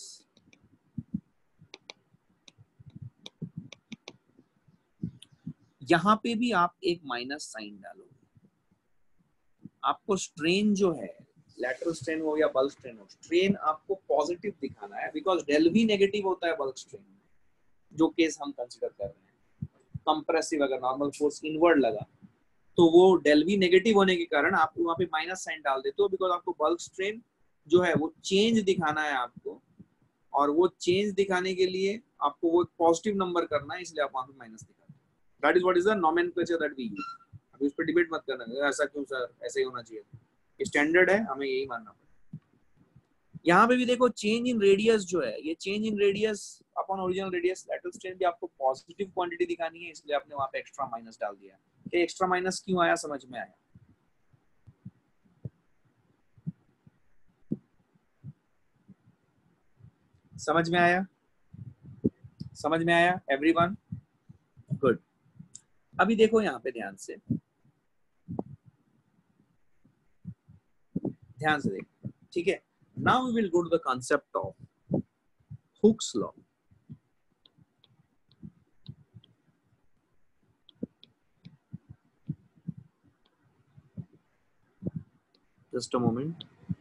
यहां पे भी आप एक माइनस साइन डालोगे। आपको स्ट्रेन जो है, लैटरल स्ट्रेन हो या बल्क स्ट्रेन हो, स्ट्रेन आपको पॉजिटिव दिखाना है, बिकॉज डेल भी नेगेटिव होता है बल्क स्ट्रेन में, जो केस हम कंसीडर कर रहे हैं। कंप्रेसिव अगर नॉर्मल फोर्स इनवर्ड लगा तो वो डेल भी नेगेटिव होने के कारण आप वहां पे माइनस साइन डाल देते हो, बिकॉज आपको बल्क स्ट्रेन जो है वो चेंज दिखाना है आपको, और वो चेंज दिखाने के लिए आपको वो पॉजिटिव नंबर करना है, इसलिए आप वहां पे माइनस दिखाते हैं। That is what is the nomenclature that we use. अभी उस पर डिबेट मत करना, ऐसा क्यों सर, ऐसे ही होना चाहिए। स्टैंडर्ड है, हमें यही मानना पड़ेगा। यहाँ पे भी देखो चेंज इन रेडियस जो है, ये change in radius upon original radius, lateral strain भी आपको पॉजिटिव क्वांटिटी दिखानी है, इसलिए आपने वहां पे एक्स्ट्रा माइनस डाल दिया। कि एक्स्ट्रा माइनस क्यों आया, समझ में आया? समझ में आया? समझ में आया एवरीवन? गुड। अभी देखो यहाँ पे ध्यान से, ध्यान से देखो, ठीक है। Now we will go to the concept of Hooke's law. Just a moment.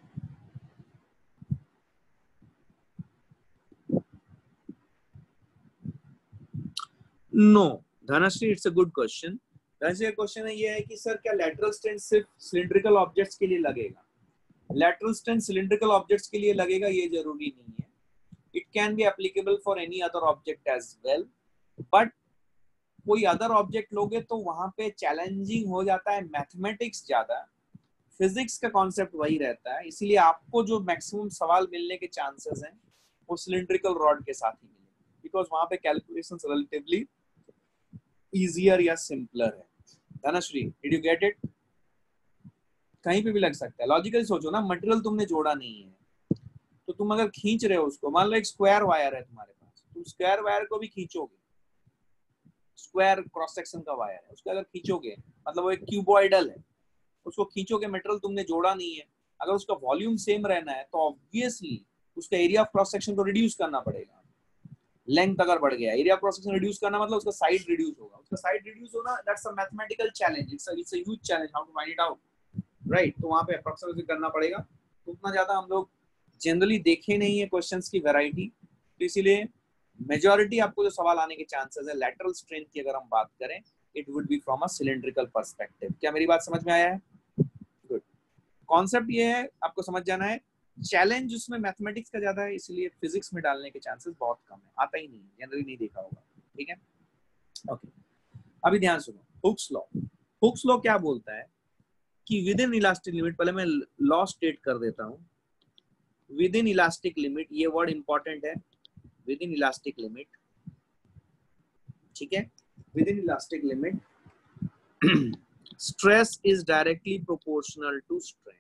No Dhanashree, it's a good question. Dhanashree का क्वेश्चन है ये है कि सर क्या लैटरल स्ट्रेन सिर्फ सिलिंड्रिकल ऑब्जेक्ट्स के लिए लगेगा? लैटरल स्ट्रेन सिलिंड्रिकल ऑब्जेक्ट्स के लिए लगेगा ये जरूरी नहीं है। It can be applicable for any other object as well, but कोई अदर ऑब्जेक्ट लोगे तो वहां पे चैलेंजिंग हो जाता है, मैथमेटिक्स ज्यादा, फिजिक्स का कॉन्सेप्ट वही रहता है, इसीलिए आपको जो मैक्सिमम सवाल मिलने के चांसेस हैं वो सिलिंड्रिकल रॉड के साथ ही मिलेंगे, बिकॉज वहां पे कैलकुलेशंस रिलेटिवली इजियर या सिंपलर है। Dhanashree, did you get it? कहीं पे भी लग सकता है। लॉजिकली सोचो ना, मटेरियल तुमने जोड़ा नहीं है, तो तुम अगर खींच रहे हो उसको, मान लो एक स्क्वायर वायर है तुम्हारे पास, तुम स्क्वायर वायर को भी खींचोगे, स्क्वायर क्रॉस सेक्शन का वायर है, उसको अगर खींचोगे मतलब वो एक क्यूबॉइडल है, उसको खींचोगे, मटेरियल तुमने जोड़ा नहीं है, अगर उसका वॉल्यूम सेम रहना है तो ऑब्वियसली उसका एरिया ऑफ क्रॉस सेक्शन को रिड्यूस करना पड़ेगा। लेंथ अगर बढ़ गया, area of cross section reduce करना मतलब उसका साइड रिड्यूस होगा। उसका साइड रिड्यूस होना, that's a mathematical challenge, it's a huge challenge how to find it out, right. तो वहां पे अप्रोक्सीमेटली करना पड़ेगा। तो उतना ज्यादा हम लोग जनरली देखे नहीं है क्वेश्चंस की वैरायटी, तो इसीलिए मेजॉरिटी आपको जो सवाल आने के चांसेस है लैटरल स्ट्रेन की अगर हम बात करें, it would be from a cylindrical perspective. क्या मेरी बात समझ में आया है? गुड। कॉन्सेप्ट ये है, आपको समझ जाना है, चैलेंज उसमें मैथमेटिक्स का ज्यादा है, इसलिए फिजिक्स में डालने के चांसेस बहुत कम है, आता ही नहीं, जनरली नहीं देखा होगा, ठीक है। ओके, अभी ध्यान सुनो, हुक्स लॉ। हुक्स लॉ क्या बोलता है कि विद इन इलास्टिक लिमिट, पहले मैं लॉ स्टेट कर देता हूं। विद इन इलास्टिक लिमिट, ये वर्ड इंपॉर्टेंट है, विद इन इलास्टिक लिमिट, ठीक है। Within elastic limit stress is directly proportional to strain.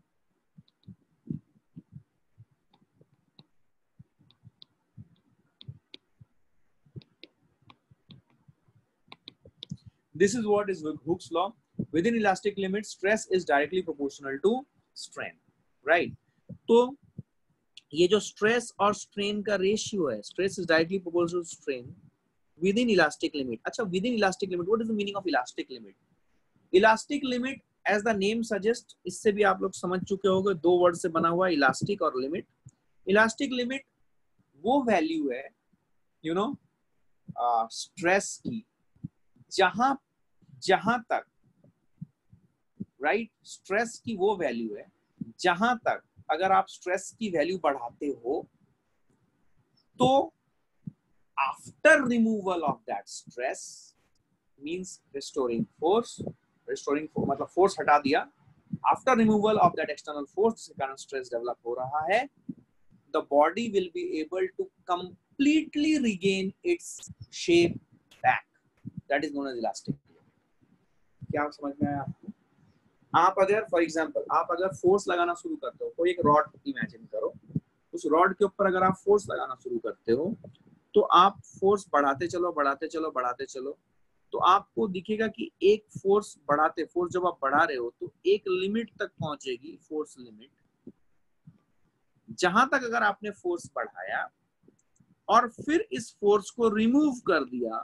This is what is Hooke's law. Within elastic limits, stress is directly proportional to strain. Right. तो ये जो स्ट्रेस और स्ट्रेन का रेशियो है, stress is directly proportional to strain within elastic limit. अच्छा, within elastic limit, what is the meaning of elastic limit? Elastic limit as the name suggest, इससे भी आप लोग समझ चुके होंगे, दो वर्ड से बना हुआ इलास्टिक और लिमिट। इलास्टिक लिमिट वो वैल्यू है यू नो स्ट्रेस की, जहां जहां तक, राइट, स्ट्रेस की वो वैल्यू है जहां तक अगर आप स्ट्रेस की वैल्यू बढ़ाते हो तो after removal of that stress means restoring force, मतलब फोर्स हटा दिया, after removal of that external force जिसके कारण स्ट्रेस डेवलप हो रहा है, the body will be able to completely regain its shape back, that is known as elastic. क्या आप समझ में आया आपको? आप अगर फॉर एग्जांपल आप अगर फोर्स लगाना शुरू करते हो, कोई एक रॉड इमेजिन करो, उस रॉड के ऊपर अगर आप फोर्स लगाना शुरू करते हो तो आप फोर्स बढ़ाते चलो बढ़ाते चलो बढ़ाते चलो, तो आपको दिखेगा कि एक फोर्स बढ़ाते, फोर्स जब आप बढ़ा रहे हो तो एक लिमिट तक पहुंचेगी फोर्स लिमिट, जहां तक अगर आपने फोर्स बढ़ाया और फिर इस फोर्स को रिमूव कर दिया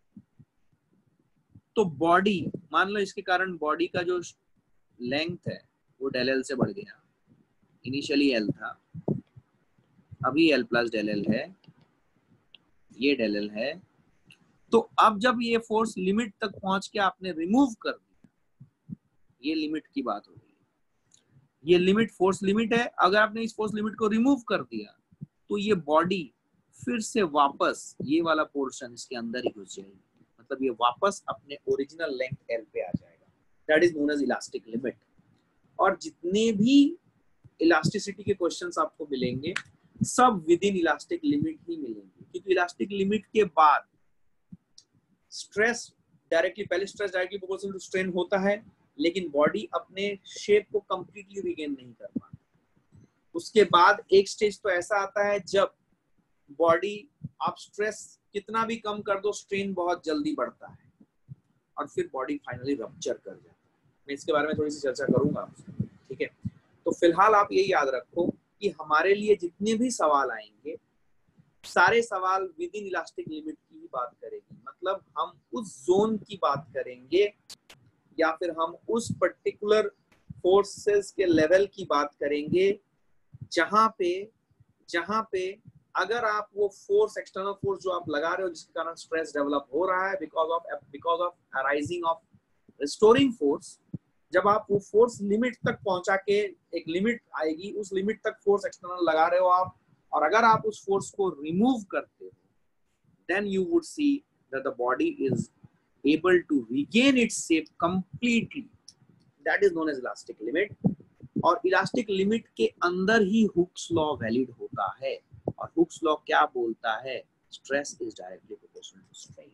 तो बॉडी, मान लो इसके कारण बॉडी का जो लेंथ है वो डेल एल से बढ़ गया, इनिशियली एल था, अभी एल प्लस डेल एल है, ये डेल एल है, तो अब जब ये फोर्स लिमिट तक पहुंच के आपने रिमूव कर दिया, ये लिमिट की बात हो रही है, ये लिमिट फोर्स लिमिट है, अगर आपने इस फोर्स लिमिट को रिमूव कर दिया तो ये बॉडी फिर से वापस ये वाला पोर्शन इसके अंदर ही घुस जाएगी, मतलब ये वापस अपने ओरिजिनल लेंथ एल पे आ जाएगा, that is known as elastic limit. और जितने भी इलास्टिसिटी के क्वेश्चंस आपको मिलेंगे सब विद इन इलास्टिक लिमिट ही मिलेंगे, क्योंकि इलास्टिक लिमिट के बाद स्ट्रेस डायरेक्टली, पहले stress directly proportional to strain होता है, लेकिन बॉडी अपने शेप को कंप्लीटली रिगेन नहीं कर पाती। उसके बाद एक स्टेज तो ऐसा आता है जब बॉडी, आप स्ट्रेस कितना भी कम कर दो, स्ट्रेन बहुत जल्दी बढ़ता है और फिर बॉडी फाइनली रप्चर कर जाता है। मैं इसके बारे में थोड़ी सी चर्चा करूंगा आपसे, ठीक है? तो फिलहाल आप ये याद रखो कि हमारे लिए जितने भी सवाल आएंगे सारे सवाल विद इन इलास्टिक लिमिट की ही बात करेगी, मतलब हम उस जोन की बात करेंगे या फिर हम उस पर्टिकुलर फोर्सेस के लेवल की बात करेंगे जहां पे अगर आप वो फोर्स, एक्सटर्नल फोर्स जो आप लगा रहे हो जिसके कारण स्ट्रेस डेवलप हो रहा है because of arising of restoring force, जब आप वो फोर्स लिमिट तक पहुंचा के, एक लिमिट आएगी, उस लिमिट तक फोर्स एक्सटर्नल लगा रहे हो आप, और अगर आप उस फोर्स को रिमूव करते हो then you would see that the body is able to regain its shape completely, that is known as elastic limit। और इलास्टिक लिमिट के अंदर ही हुक्स लॉ वैलिड होता है, और हुक्स लॉ क्या बोलता है? Stress is directly proportional to strain.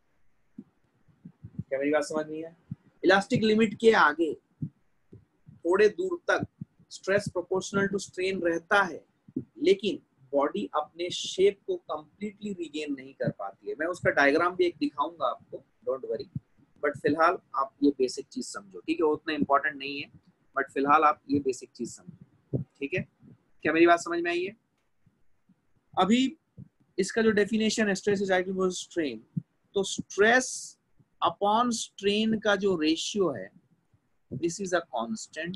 क्या मेरी बात समझ नहीं है? इलास्टिक लिमिट के आगे थोड़े दूर तक स्ट्रेस प्रोपोर्शनल टू स्ट्रेन रहता है, लेकिन बॉडी अपने शेप को कंप्लीटली रिगेन नहीं कर पाती है। मैं उसका डायग्राम भी एक दिखाऊंगा आपको, डोंट वरी, बट फिलहाल आप ये बेसिक चीज समझो, ठीक है? उतना इंपॉर्टेंट नहीं है, बट फिलहाल आप ये बेसिक चीज समझो, ठीक है? क्या मेरी बात समझ में आई है? अभी इसका जो डेफिनेशन है stress is directly proportional to strain, तो स्ट्रेस अपॉन स्ट्रेन का जो रेशियो है, दिस इज अ कांस्टेंट,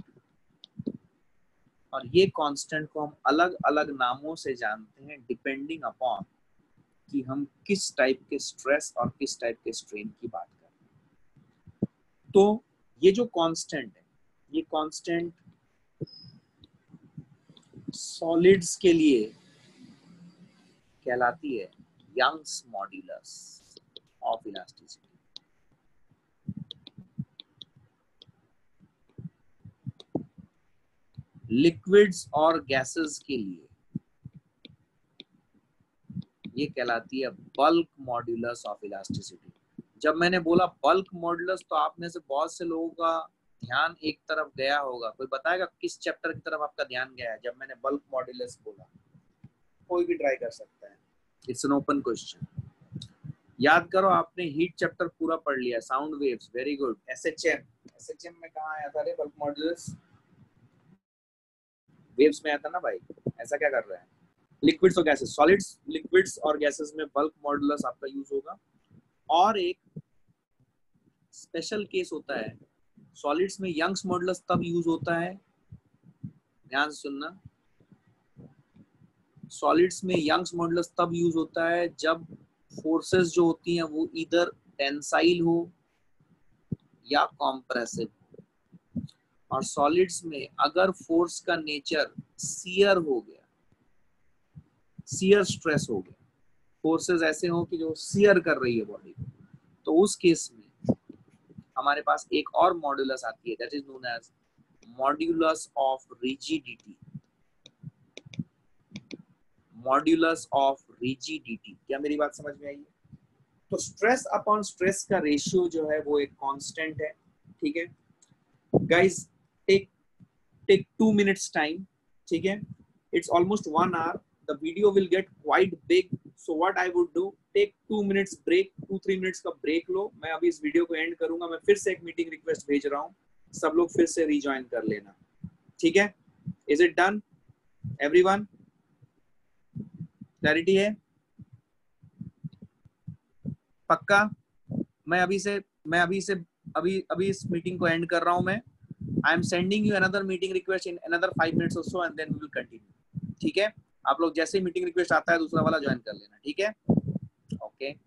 और ये कांस्टेंट को हम अलग अलग नामों से जानते हैं डिपेंडिंग अपॉन कि हम किस टाइप के स्ट्रेस और किस टाइप के स्ट्रेन की बात कर रहे हैं। तो ये जो कांस्टेंट है, ये कांस्टेंट सॉलिड्स के लिए कहलाती है Young's modulus of elasticity. Liquids और गैसेस के लिए ये कहलाती है बल्क मॉड्यूलस ऑफ इलास्टिसिटी। जब मैंने बोला बल्क मॉड्यूलस तो आप में से बहुत से लोगों का ध्यान एक तरफ गया होगा, कोई बताएगा किस चैप्टर की तरफ आपका ध्यान गया है जब मैंने बल्क मॉड्यूलस बोला? कोई भी ट्राई कर सकता है, इट्स एन ओपन क्वेश्चन। याद करो, आपने हीट चैप्टर पूरा पढ़ लिया, sound waves, very good. SHM में कहाँ आया था रे बल्क मॉड्यूलस? वेव्स में आया था ना भाई, ऐसा क्या कर रहा है? लिक्विड्स और गैसेस, सॉलिड्स, लिक्विड्स और गैसेस में बल्क मॉडुलस आपका यूज होगा। और एक स्पेशल केस होता है, सॉलिड्स में यंग्स मॉडुलस तब यूज होता है, ध्यान से सुनना, सॉलिड्स में यंग्स मॉडुलस तब यूज होता है जब फोर्सेस जो होती हैं वो इधर टेंसाइल हो या कॉम्प्रेसिव। और सॉलिड्स में अगर फोर्स का नेचर शियर हो गया, शियर स्ट्रेस हो गया, फोर्सेस ऐसे हो कि जो शियर कर रही है बॉडी को, तो उस केस में हमारे पास एक और मॉड्यूलस आती है, that is known as modulus of rigidity. Modulus of rigidity, क्या मेरी बात समझ में आई है? तो स्ट्रेस अपॉन स्ट्रेस का रेशियो जो है वो एक कांस्टेंट है, ठीक है गाइस। टेक 2 minutes टाइम, ठीक है, it's almost 1 hour, the video will get quite big, so what I would do, take 2 minutes break, 2-3 minutes का ब्रेक लो। मैं अभी इस वीडियो को एंड करूंगा, मैं फिर से एक मीटिंग रिक्वेस्ट भेज रहा हूँ, सब लोग फिर से रिजॉइन कर लेना, ठीक है? Is it done everyone? Clarity है? पक्का? मैं अभी इस मीटिंग को एंड कर रहा हूं मैं। I am sending you another meeting request in another 5 minutes or so and then we will continue, ठीक है? आप लोग जैसे ही मीटिंग रिक्वेस्ट आता है दूसरा वाला ज्वाइन कर लेना, ठीक है? ओके